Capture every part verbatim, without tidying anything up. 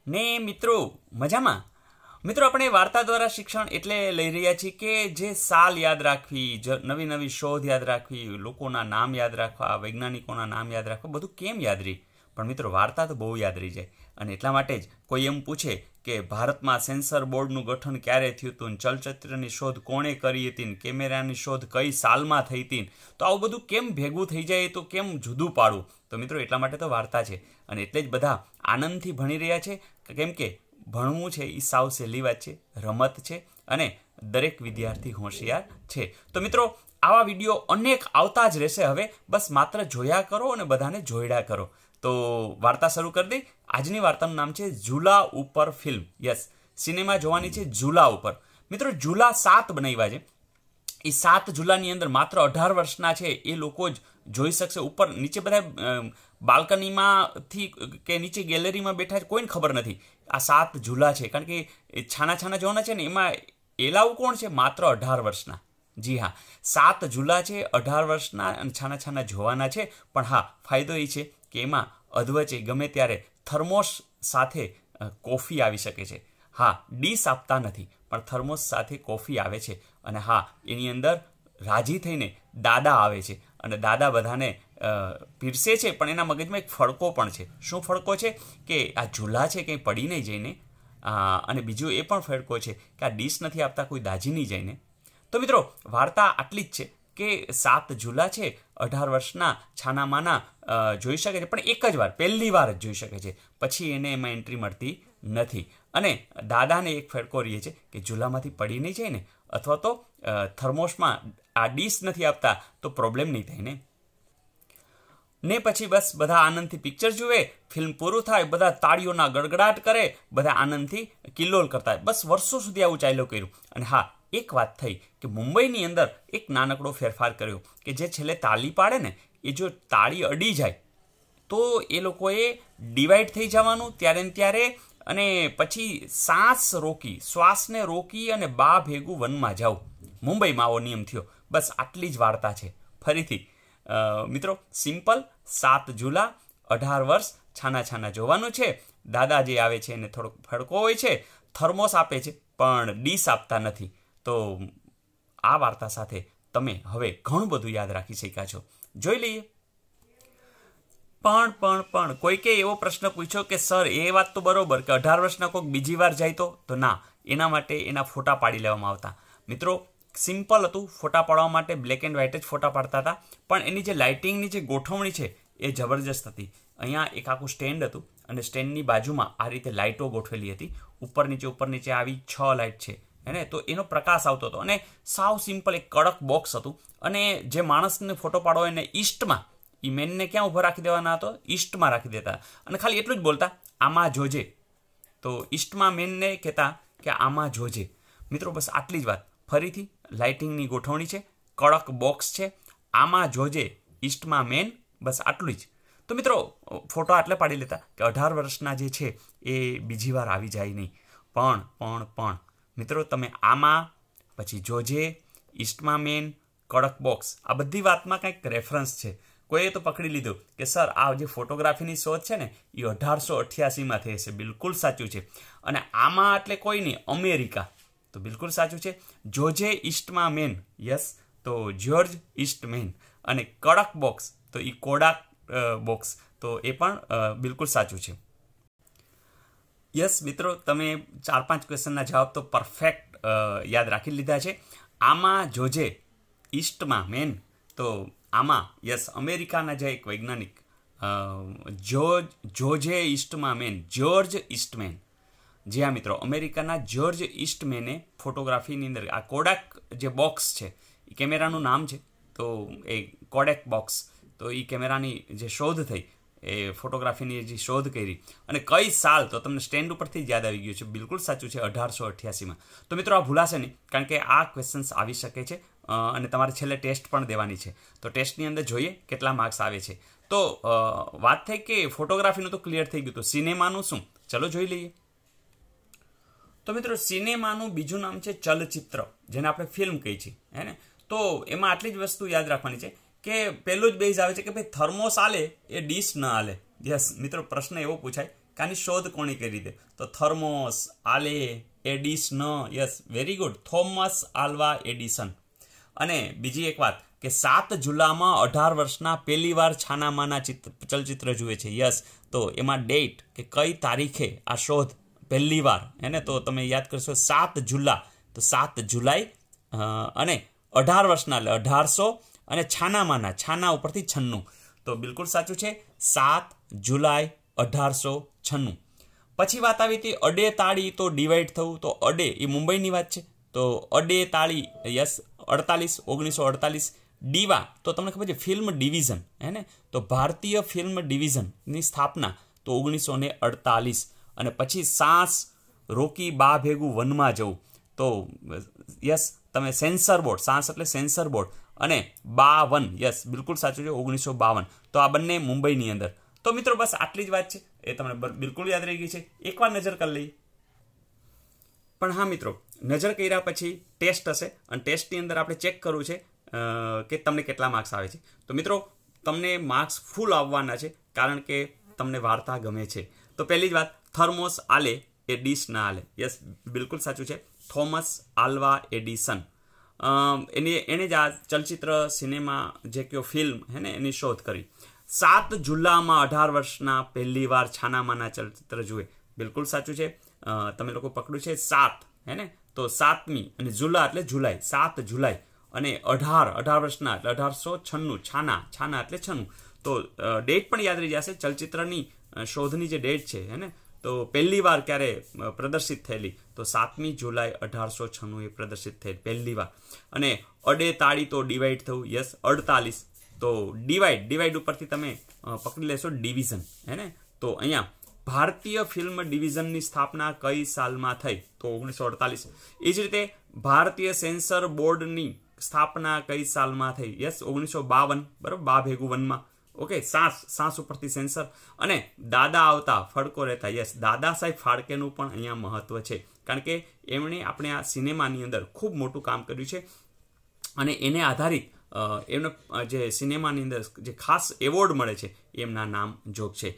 ને મિત્રો મજામાં? મિત્રો આપણે વાર્તા દ્વારા શિક્ષણ એટલે લઈ રહ્યા છીએ કે જે સાલ યાદ રાખવી, નવી નવી શોધ યાદ રાખવી, લોકોના નામ યાદ રાખવા, વૈજ્ઞાનિકોના નામ યાદ રાખવા, બધું કેમ યાદ રહી? પણ મિત્રો વાર્તા તો બહુ યાદ રહી જાય. અને એટલા માટે જ કોઈ એમ પૂછે કે ભારતમાં સેન્સર બોર્ડનું ગઠન ક્યારે થયું હતું, ચલચિત્રની શોધ કોણે કરી હતી, કેમેરાની શોધ કઈ સાલમાં થઈ હતી, તો આવું બધું કેમ ભેગું થઈ જાય, તો કેમ જુદું પાડવું? તો મિત્રો એટલા માટે તો વાર્તા છે. અને એટલે જ બધા આનંદથી ભણી રહ્યા છે, કેમ કે ભણવું છે એ સાવ સહેલી વાત છે, રમત છે અને દરેક વિદ્યાર્થી હોશિયાર છે. તો મિત્રો આવા વિડીયો અનેક આવતા જ રહેશે. હવે બસ માત્ર જોયા કરો અને બધાને જોડ્યા કરો. તો વાર્તા શરૂ કરી દઈ. આજની વાર્તાનું નામ છે ઝૂલા ઉપર ફિલ્મ. યસ, સિનેમા જોવાની છે ઝૂલા ઉપર. મિત્રો ઝૂલા સાત બનાવ્યા છે. એ સાત ઝૂલાની અંદર માત્ર અઢાર વર્ષના છે એ લોકો જ જોઈ શકશે. ઉપર નીચે બધા બાલ્કનીમાંથી કે નીચે ગેલેરીમાં બેઠા કોઈને ખબર નથી આ સાત ઝૂલા છે, કારણ કે છાના છાના જોવાના છે ને એમાં એલાવ કોણ છે? માત્ર અઢાર વર્ષના. જી હા, સાત ઝૂલા છે, અઢાર વર્ષના અને છાના છાના જોવાના છે. પણ હા, ફાયદો એ છે કે એમાં અધવચ્ચે ગમે ત્યારે થર્મોસ સાથે કોફી આવી શકે છે. હા, ડીશ આપતા નથી પણ થર્મોસ સાથે કોફી આવે છે. અને હા, એની અંદર રાજી થઈને દાદા આવે છે અને દાદા બધાને પીરસે છે. પણ એના મગજમાં એક ફડકો પણ છે. શું ફડકો છે? કે આ ઝૂલા છે કંઈ પડી નહીં જઈને. અને બીજું એ પણ ફડકો છે કે આ ડીશ નથી આપતા, કોઈ દાજી નહીં જઈને. તો મિત્રો વાર્તા આટલી જ છે કે સાત ઝૂલા છે, અઢાર વર્ષના છાનામાના જોઈ શકે છે, પણ એક જ વાર, પહેલી વાર જ જોઈ શકે છે. પછી એને એમાં એન્ટ્રી મળતી નથી. અને દાદાને એક ફડકો રહે છે કે ઝૂલામાંથી પડી નહીં જાય ને, અથવા તો થર્મોસમાં આ ડીશ નથી આપતા તો પ્રોબ્લેમ નહીં થાય ને. ને પછી બસ બધા આનંદથી પિક્ચર જુએ, ફિલ્મ પૂરું થાય, બધા તાળીઓના ગડગડાટ કરે, બધા આનંદથી કિલ્લોલ કરતા. બસ વર્ષો સુધી આવું ચાલ્યું કર્યું. અને હા, એક વાત થઈ કે મુંબઈની અંદર એક નાનકડો ફેરફાર કર્યો કે જે છેલ્લે તાળી પાડે ને, એ જો તાળી અડી જાય તો એ લોકોએ ડિવાઈડ થઈ જવાનું ત્યારે ને ત્યારે, અને પછી શ્વાસ રોકી શ્વાસને રોકી અને બા ભેગું વનમાં જાવ. મુંબઈમાં આવો નિયમ થયો. બસ આટલી જ વાર્તા છે. ફરીથી મિત્રો, સિમ્પલ, સાત ઝૂલા, અઢાર વર્ષ, છાના છાના જોવાનું છે. દાદા જે આવે છે એને થોડોક ફડકો હોય છે, થર્મોસ આપે છે પણ ડીશ આપતા નથી. તો આ વાર્તા સાથે તમે હવે ઘણું બધું યાદ રાખી શક્યા છો. જોઈ લઈએ. પણ પણ પણ કોઈકે એવો પ્રશ્ન પૂછ્યો કે સર એ વાત તો બરોબર કે અઢાર વર્ષના કોઈક બીજી વાર જાય તો તો ના, એના માટે એના ફોટા પાડી લેવામાં આવતા. મિત્રો સિમ્પલ હતું, ફોટા પાડવા માટે બ્લેક એન્ડ વ્હાઇટ જ ફોટા પાડતા હતા. પણ એની જે લાઇટિંગની જે ગોઠવણી છે એ જબરજસ્ત હતી. અહીંયા એક આખું સ્ટેન્ડ હતું અને સ્ટેન્ડની બાજુમાં આ રીતે લાઇટો ગોઠવેલી હતી. ઉપર નીચે ઉપર નીચે આવી છ લાઇટ છે એને, તો એનો પ્રકાશ આવતો હતો. અને સાવ સિમ્પલ એક કડક બોક્સ હતું. અને જે માણસને ફોટો પાડવો એને ઈસ્ટમાં, એ મેનને ક્યાં ઊભો રાખી દેવાના હતો? ઈસ્ટમાં રાખી દેતા. અને ખાલી એટલું જ બોલતા, આમાં જોજે. તો ઈસ્ટમાં મેનને કહેતા કે આમાં જોજે. મિત્રો બસ આટલી જ વાત. ફરીથી લાઇટિંગની ગોઠવણી છે, કડક બોક્સ છે, આમાં જોજે, ઈસ્ટમાં મેન, બસ આટલું જ. તો મિત્રો ફોટો આટલે પાડી લેતા કે અઢાર વર્ષના જે છે એ બીજી વાર આવી જાય નહીં. પણ પણ પણ મિત્રો તમે આમાં, પછી જોજે, ઈસ્ટમાં મેન, કડક બોક્સ, આ બધી વાતમાં કંઈક રેફરન્સ છે. કોઈએ તો પકડી લીધું કે સર આ જે ફોટોગ્રાફીની શોધ છે ને એ અઢારસો અઠ્યાસીમાં થઈ હશે. બિલકુલ સાચું છે. અને આમાં એટલે કોઈ નહીં, અમેરિકા. તો બિલકુલ સાચું છે. જોજે, ઈસ્ટમાં મેન, યસ, તો જ્યોર્જ ઈસ્ટમેન. અને કડક બોક્સ તો એ કોડાક બોક્સ, તો એ પણ બિલકુલ સાચું છે. યસ મિત્રો, તમે ચાર પાંચ ક્વેશ્ચનના જવાબ તો પરફેક્ટ યાદ રાખી લીધા છે. આમાં જોજે, ઈસ્ટમાં મેન, તો આમાં યસ, અમેરિકાના જે એક વૈજ્ઞાનિક જોર્જ જોજે ઈસ્ટમાં મેન, જ્યોર્જ ઈસ્ટમેન. જી હા મિત્રો, અમેરિકાના જ્યોર્જ ઈસ્ટમેને ફોટોગ્રાફીની અંદર આ કોડાક જે બોક્સ છે એ કેમેરાનું નામ છે. તો એ કોડેક બોક્સ, તો એ કેમેરાની જે શોધ થઈ, એ ફોટોગ્રાફીની જે શોધ કરી. અને કઈ સાલ, તો તમને સ્ટેન્ડ ઉપરથી જ યાદ આવી ગયું છે. બિલકુલ સાચું છે, અઢારસો અઠ્યાસીમાં. તો મિત્રો આ ભૂલાશે નહીં, કારણ કે આ ક્વેશ્ચન્સ આવી શકે છે અને તમારે છેલ્લે ટેસ્ટ પણ દેવાની છે. તો ટેસ્ટની અંદર જોઈએ કેટલા માર્ક્સ આવે છે. તો વાત થઈ કે ફોટોગ્રાફીનું તો ક્લિયર થઈ ગયું. તો સિનેમાનું શું? ચલો જોઈ લઈએ. તો મિત્રો સિનેમાનું બીજું નામ છે ચલચિત્ર, જેને આપણે ફિલ્મ કહીએ છીએ, હે ને. તો એમાં આટલી જ વસ્તુ યાદ રાખવાની છે કે પહેલું જ બેઝ આવે છે કે ભાઈ થર્મોસ આલે એ ડીશ ન આલે. યસ મિત્રો, પ્રશ્ન એવો પૂછાય કે આની શોધ કોણે કરી દે, તો Thomas Alva Edison, yes very good, Thomas Alva Edison. અને બીજી એક વાત કે સાત જુલાઈમાં અઢાર વર્ષના પહેલી વાર છાનામાના ચિત્ર ચલચિત્ર જુએ છે. યસ, તો એમાં ડેટ કે કઈ તારીખે આ શોધ પહેલી વાર, એને તો તમે યાદ કરશો સાત જુલાઈ, તો સાત જુલાઈ અને અઢાર વર્ષના એટલે અઢારસો અને છાનામાના, છાના ઉપરથી છન્નું, તો બિલકુલ સાચું છે સાત જુલાઈ અઢારસો છન્નું. પછી વાત આવી હતી અડે તાળી તો ડિવાઈડ થવું, તો અડે એ મુંબઈની વાત છે, તો અડે તાળી યસ અડતાલીસ ઓગણીસો અડતાલીસ. ડીવા તો તમને ખબર છે ફિલ્મ ડિવિઝન, હે ને, તો ભારતીય ફિલ્મ ડિવિઝનની સ્થાપના તો ઓગણીસો ને અડતાલીસ. અને પછી સાસ રોકી બા ભેગું વનમાં જવું, તો યસ તમે સેન્સર બોર્ડ, સાસ એટલે સેન્સર બોર્ડ, અને બાવન, યસ બિલકુલ સાચું છે ઓગણીસો બાવન. તો આ બંને મુંબઈની અંદર. તો મિત્રો બસ આટલી જ વાત છે, એ તમને બિલકુલ યાદ રહી ગઈ છે. એકવાર નજર કરી લઈએ. પણ હા મિત્રો, નજર કર્યા પછી ટેસ્ટ હશે, અને ટેસ્ટની અંદર આપણે ચેક કરવું છે કે તમને કેટલા માર્ક્સ આવે છે. તો મિત્રો તમને માર્ક્સ ફૂલ આવવાના છે, કારણ કે તમને વાર્તા ગમે છે. તો પહેલી જ વાત, થર્મોસ આલે એ ડીશ ના આલે, યસ બિલકુલ સાચું છે, થોમસ આલ્વા એડિસન. એની એણે જ આ ચલચિત્ર સિનેમા જે કયો ફિલ્મ હે ને એની શોધ કરી. સાત જુલાઈમાં અઢાર વર્ષના પહેલી વાર છાનામાના ચલચિત્ર જુએ, બિલકુલ સાચું છે. તમે લોકો પકડ્યું છે સાત, હે ને, તો સાતમી અને જુલા એટલે જુલાઈ, સાત જુલાઈ અને અઢાર અઢાર વર્ષના એટલે અઢારસો છન્નું, છાના છાના એટલે છન્નું. તો ડેટ પણ યાદ રહી જશે, ચલચિત્રની શોધની જે ડેટ છે, હે ને, તો પહેલી વાર ક્યારે પ્રદર્શિત થયેલી, તો સાતમી જુલાઈ અઢારસો છન્નું એ પ્રદર્શિત થયેલી પહેલી વાર. અને અડે તાળી તો ડિવાઈડ થયું, યસ અડતાલીસ. તો ડિવાઈડ ડિવાઈડ ઉપરથી તમે પકડી લેશો ડિવિઝન, હે ને, તો અહીંયા ભારતીય ફિલ્મ ડિવિઝનની સ્થાપના કઈ સાલમાં થઈ, તો ઓગણીસો અડતાલીસ. એ જ રીતે ભારતીય સેન્સર બોર્ડની સ્થાપના કઈ સાલમાં થઈ, યસ ઓગણીસો બાવન, બરાબર, બા ભેગું વનમાં. ઓકે, સાસ સાસ ઉપરથી સેન્સર. અને દાદા આવતા ફડકો રહેતા, યસ દાદા સાહેબ ફાળકેનું પણ અહીંયા મહત્વ છે, કારણ કે એમણે આપણે આ સિનેમાની અંદર ખૂબ મોટું કામ કર્યું છે, અને એને આધારિત એમને જે સિનેમાની અંદર જે ખાસ એવોર્ડ મળે છે એમના નામ જોગ છે.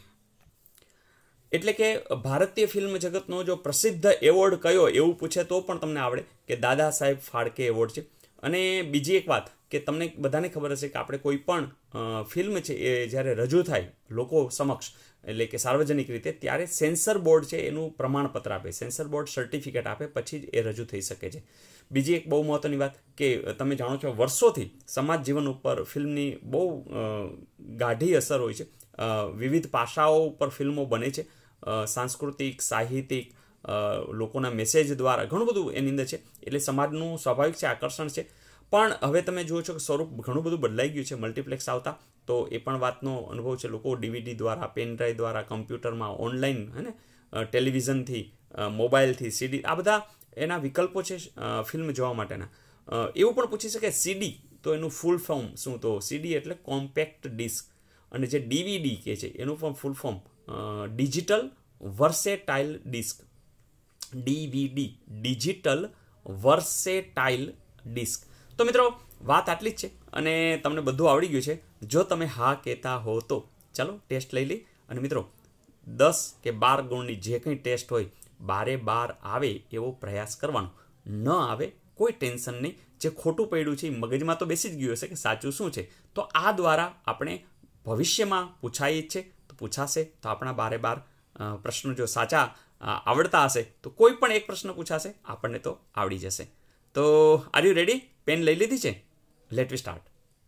એટલે કે ભારતીય ફિલ્મ જગતનો જો પ્રસિદ્ધ એવોર્ડ કયો એવું પૂછે તો પણ તમને આવડે કે દાદા સાહેબ ફાળકે એવોર્ડ છે. અને બીજી એક વાત કે તમને બધાને ખબર હશે કે આપણે કોઈ પણ ફિલ્મ છે એ જ્યારે રજૂ થાય લોકો સમક્ષ, એટલે કે સાર્વજનિક રીતે, ત્યારે સેન્સર બોર્ડ છે એનું પ્રમાણપત્ર આપે, સેન્સર બોર્ડ સર્ટિફિકેટ આપે, પછી જ એ રજૂ થઈ શકે છે. બીજી એક બહુ મહત્વની વાત કે તમે જાણો છો વર્ષોથી સમાજ જીવન ઉપર ફિલ્મની બહુ ગાઢી અસર હોય છે, વિવિધ પાસાઓ ઉપર ફિલ્મો બને છે, સાંસ્કૃતિક, સાહિત્યિક, લોકોના મેસેજ દ્વારા ઘણું બધું એની અંદર છે, એટલે સમાજનું સ્વાભાવિક છે આકર્ષણ છે. પણ હવે તમે જુઓ છો કે સ્વરૂપ ઘણું બધું બદલાઈ ગયું છે મલ્ટીપ્લેક્સ આવતા, તો એ પણ વાતનો અનુભવ છે. લોકો ડીવીડી દ્વારા, પેનડ્રાઈવ દ્વારા, કમ્પ્યુટરમાં, ઓનલાઈન, હે ને, ટેલિવિઝનથી, મોબાઈલથી, સીડી, આ બધા એના વિકલ્પો છે ફિલ્મ જોવા માટેના. એવું પણ પૂછી શકે સીડી તો એનું ફૂલ ફોર્મ શું, તો સીડી એટલે કોમ્પેક્ટ ડિસ્ક, અને જે ડીવીડી કહે છે એનું પણ full form digital versatile disc, DVD digital versatile disc. તો મિત્રો વાત આટલી જ છે, અને તમને બધું આવડી ગયું છે. જો તમે હા કહેતા હો તો ચાલો ટેસ્ટ લઈ લઈ. અને મિત્રો દસ કે બાર ગુણની જે કંઈ ટેસ્ટ હોય બારે બાર આવે એવો પ્રયાસ કરવાનો, ન આવે કોઈ ટેન્શન નહીં. જે ખોટું પડ્યું છે એ મગજમાં તો બેસી જ ગયું હશે કે સાચું શું છે, તો આ દ્વારા આપણે ભવિષ્યમાં પૂછાય જ છે, તો પૂછાશે તો આપણા બારે બાર પ્રશ્નો જો સાચા આવડતા હશે તો કોઈ પણ એક પ્રશ્ન પૂછાશે આપણને તો આવડી જશે. તો આર યુ રેડી? પેન લઈ લીધી છે? Let we start.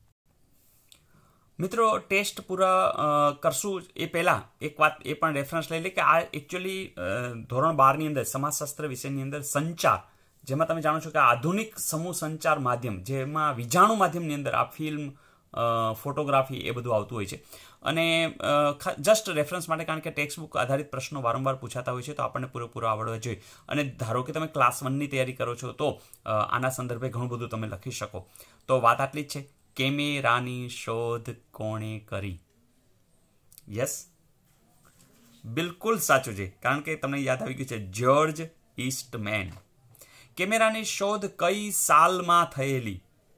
મિત્રો ટેસ્ટ પૂરા કરશું એ પહેલાં એક વાત એ પણ રેફરન્સ લઈ લે કે આ એકચ્યુઅલી ધોરણ બારની અંદર સમાજશાસ્ત્ર વિષયની અંદર સંચાર, જેમાં તમે જાણો છો કે આધુનિક સમૂહ સંચાર માધ્યમ, જેમાં વિજાણુ માધ્યમની અંદર આ ફિલ્મ, ફોટોગ્રાફી એ બધું આવતું હોય છે. અને જસ્ટ રેફરન્સ માટે, કારણ કે ટેક્સ્ટ બુક આધારિત પ્રશ્નો વારંવાર પૂછાતા હોય છે, તો આપણને પૂરેપૂરો આવડવા જોઈએ. અને ધારો કે તમે ક્લાસ વનની તૈયારી કરો છો તો આના સંદર્ભે ઘણું બધું તમે લખી શકો. તો વાત આટલી જ છે. કેમેરાની શોધ કોણે કરી? યસ બિલકુલ સાચું છે, કારણ કે તમને યાદ આવી ગયું છે જ્યોર્જ ઈસ્ટમેન. કેમેરાની શોધ કઈ સાલમાં થયેલી?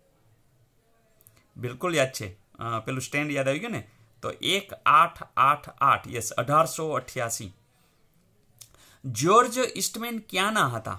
બિલકુલ યાદ છે, પેલું સ્ટેન્ડ યાદ આવી ગયું ને, તો એક આઠ આઠ આઠ, યસ અઢારસો અઠ્યાસી. જ્યોર્જ ઈસ્ટમેન ક્યાંના હતા?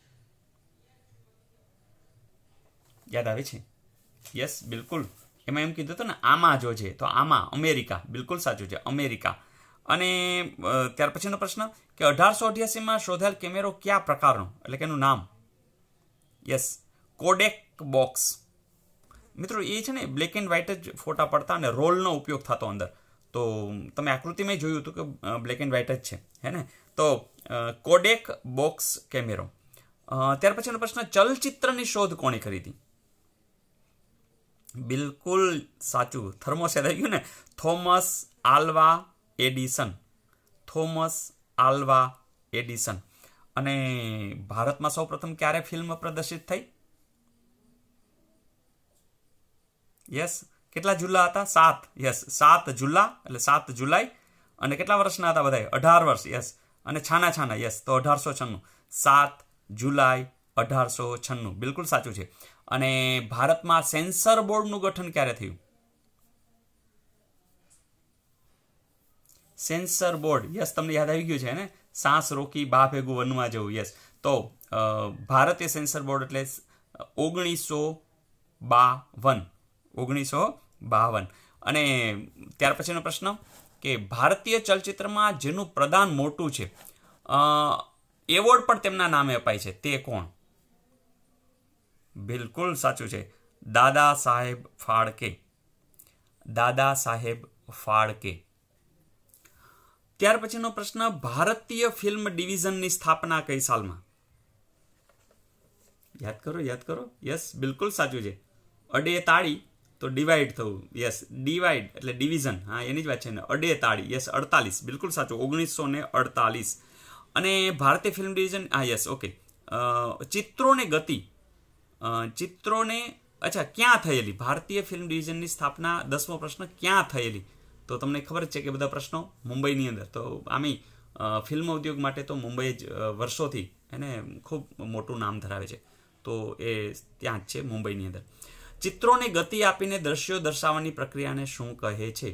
યાદ આવે છે? યસ, બિલકુલ. એમાં એમ કીધું હતું ને આમાં જો છે, તો આમાં અમેરિકા, બિલકુલ સાચું છે, અમેરિકા. અને ત્યાર પછીનો પ્રશ્ન કે અઢારસો અઠ્યાસીમાં શોધાયેલ કેમેરો કયા પ્રકારનો, એટલે કે એનું નામ? Yes, Kodak box. મિત્રો એ છે ને બ્લેક એન્ડ વ્હાઇટ જ ફોટા પડતા અને રોલનો ઉપયોગ થતો અંદર. તો તમે આકૃતિમાં જોયું હતું કે બ્લેક એન્ડ વ્હાઇટ જ છે, હે ને? તો કોડેક બોક્સ કેમેરો. ત્યાર પછીનો પ્રશ્ન ચલચિત્રની શોધ કોણે કરી હતી? બિલકુલ સાચું, થર્મોસ યાદ આવી ગયું ને? Thomas Alva Edison. Thomas Alva Edison. અને ભારતમાં સૌ પ્રથમ ક્યારે ફિલ્મ પ્રદર્શિત થઈ? યસ, કેટલા જુલ્લા હતા? સાત. યસ, સાત જુલ્લા એટલે સાત જુલાઈ. અને કેટલા વર્ષના હતા બધા? અઢાર વર્ષ. યસ. અને છાના છાના. યસ, તો અઢારસો છન્નું. સાત જુલાઈ અઢારસો છન્નું, બિલકુલ સાચું છે. અને ભારતમાં સેન્સર બોર્ડનું ગઠન ક્યારે થયું? Censor board. યસ, તમને યાદ આવી ગયું છે ને? સાસ રોકી બા ભેગું વનમાં જવું. યસ, તો ભારતીય સેન્સર બોર્ડ એટલે ઓગણીસો બાવન. ઓગણીસો બાવન. અને ત્યાર પછીનો પ્રશ્ન કે ભારતીય ચલચિત્રમાં જેનું પ્રદાન મોટું છે, એવોર્ડ પણ તેમના નામે અપાય છે, તે કોણ? બિલકુલ સાચું છે, દાદા સાહેબ ફાળકે. દાદા સાહેબ ફાળકે. ત્યાર પછીનો પ્રશ્ન ભારતીય ફિલ્મ ડિવિઝનની સ્થાપના કઈ સાલમાં? યાદ કરો, યાદ કરો. યસ, બિલકુલ સાચું છે. અડે તાળી તો ડિવાઈડ થવું. યસ, ડિવાઈડ એટલે ડિવિઝન. હા, એની જ વાત છે ને. અડે તાળી. યસ, અડતાલીસ. બિલકુલ સાચું, ઓગણીસો ને અડતાલીસ. અને ભારતીય ફિલ્મ ડિવિઝન, હા યસ, ઓકે. ચિત્રોને ગતિ, ચિત્રોને અચ્છા ક્યાં થયેલી? ભારતીય ફિલ્મ ડિવિઝનની સ્થાપના, દસમો પ્રશ્ન, ક્યાં થયેલી? તો તમને ખબર જ છે કે બધા પ્રશ્નો મુંબઈની અંદર. તો આમી ફિલ્મ ઉદ્યોગ માટે તો મુંબઈ જ વર્ષોથી એને ખૂબ મોટું નામ ધરાવે છે. તો એ ત્યાં જ છે, મુંબઈની અંદર. ચિત્રોને ગતિ આપીને દ્રશ્યો દર્શાવવાની પ્રક્રિયાને શું કહે છે?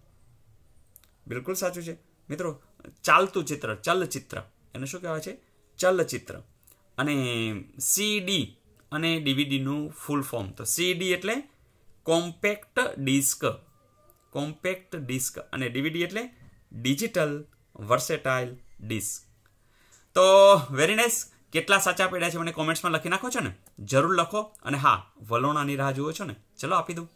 બિલકુલ સાચું છે મિત્રો, ચાલતું ચિત્ર, ચલચિત્ર. એને શું કહેવાય છે? ચલચિત્ર. અને સીડી અને ડીવીડીનું ફૂલ ફોર્મ, તો સીડી એટલે કોમ્પેક્ટ ડિસ્ક, કોમ્પેક્ટ ડિસ્ક. અને ડીવીડી એટલે ડિજિટલ વર્સેટાઇલ ડિસ્ક. તો વેરી નાઇસ. કેટલા સાચા પડ્યા છે મને કોમેન્ટ્સમાં લખી નાખો છો ને? જરૂર લખો. અને હા, વલોણાની રાહ જુઓ છો ને? ચલો આપી દઉં.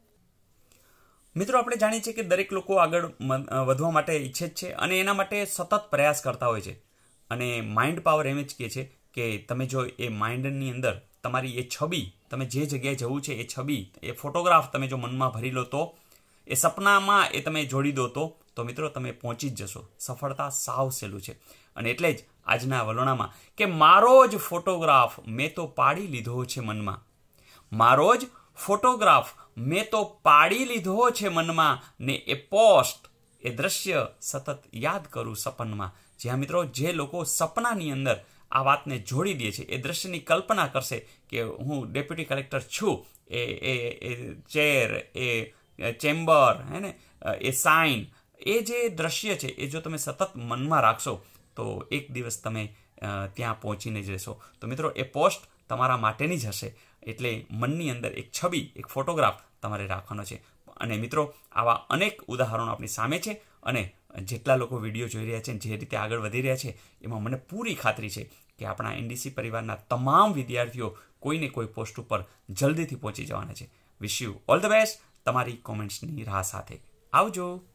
મિત્રો, આપણે જાણીએ છીએ કે દરેક લોકો આગળ વધવા માટે ઈચ્છે જ છે અને એના માટે સતત પ્રયાસ કરતા હોય છે. અને માઇન્ડ પાવર એમ જ કહે છે કે તમે જો એ માઇન્ડની અંદર તમારી એ છબી, તમે જે જગ્યાએ જવું છે એ છબી, એ ફોટોગ્રાફ તમે જો મનમાં ભરી લો, તો એ સપનામાં એ તમે જોડી દો, તો તો મિત્રો તમે પહોંચી જ જશો. સફળતા સાવ સહેલું છે. અને એટલે જ આજના વલોણામાં કે મારો જ ફોટોગ્રાફ મેં તો પાડી લીધો છે મનમાં, મારો જ ફોટોગ્રાફ મેં તો પાડી લીધો છે મનમાં, ને એ પોસ્ટ, એ દ્રશ્ય સતત યાદ કરું સપનમાં. જ્યાં મિત્રો જે લોકો સપનાની અંદર આ વાતને જોડી દે છે, એ દ્રશ્યની કલ્પના કરશે કે હું ડેપ્યુટી કલેક્ટર છું, એ એ એ ચેર, એ ચેમ્બર, હે ને, એ સાઇન, એ જે દ્રશ્ય છે એ જો તમે સતત મનમાં રાખશો તો એક દિવસ તમે ત્યાં પહોંચીને જ રહેશો. તો મિત્રો, એ પોસ્ટ તમારા માટેની જ હશે. એટલે મનની અંદર એક છબી, એક ફોટોગ્રાફ તમારે રાખવાનો છે. અને મિત્રો, આવા અનેક ઉદાહરણો આપણી સામે છે. અને જેટલા લોકો વિડીયો જોઈ રહ્યા છે, જે રીતે આગળ વધી રહ્યા છે, એમાં મને પૂરી ખાતરી છે કે આપણા એનડીસી પરિવારના તમામ વિદ્યાર્થીઓ કોઈને કોઈ પોસ્ટ ઉપર જલ્દીથી પહોંચી જવાના છે. Wish you all the best તમારી કોમેન્ટ્સની રાહ સાથે. આવજો.